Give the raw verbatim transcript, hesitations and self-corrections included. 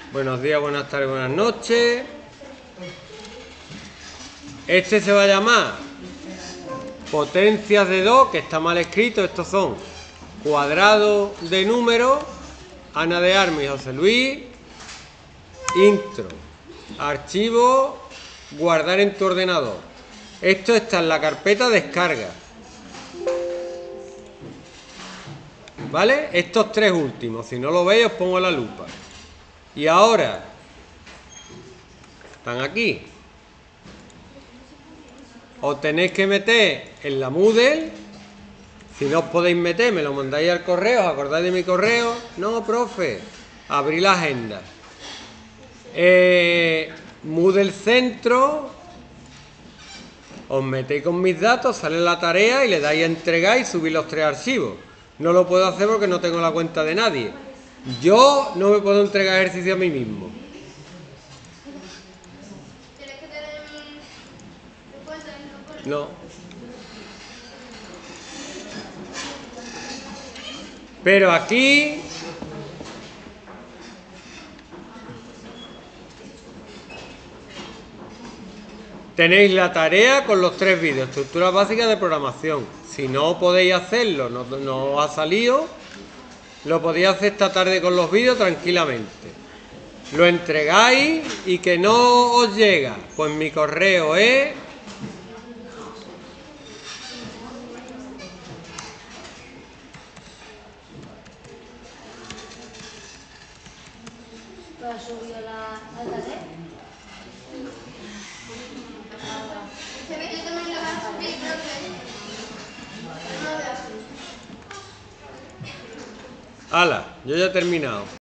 Buenos días, buenas tardes, buenas noches. Este se va a llamar potencias de dos, que está mal escrito. Estos son cuadrados de números. Ana de Armas y José Luis. Intro. Archivo. Guardar en tu ordenador. Esto está en la carpeta descarga. ¿Vale? Estos tres últimos. Si no lo veis, os pongo la lupa. Y ahora, están aquí. Os tenéis que meter en la Moodle. Si no os podéis meter, me lo mandáis al correo. ¿Os acordáis de mi correo? No, profe. Abrí la agenda. Eh, Moodle Centro. Os metéis con mis datos, sale la tarea y le dais a entregar y subir los tres archivos. No lo puedo hacer porque no tengo la cuenta de nadie. Yo no me puedo entregar ejercicio a mí mismo. No. Pero aquí tenéis la tarea con los tres vídeos, estructuras básicas de programación. Si no podéis hacerlo, no, no os ha salido, lo podéis hacer esta tarde con los vídeos tranquilamente. Lo entregáis y que no os llega, pues mi correo es ¿Lo subió la tarea? Se ve que también lo vas a subir, profe. No lo ¡Hala! Yo ya he terminado.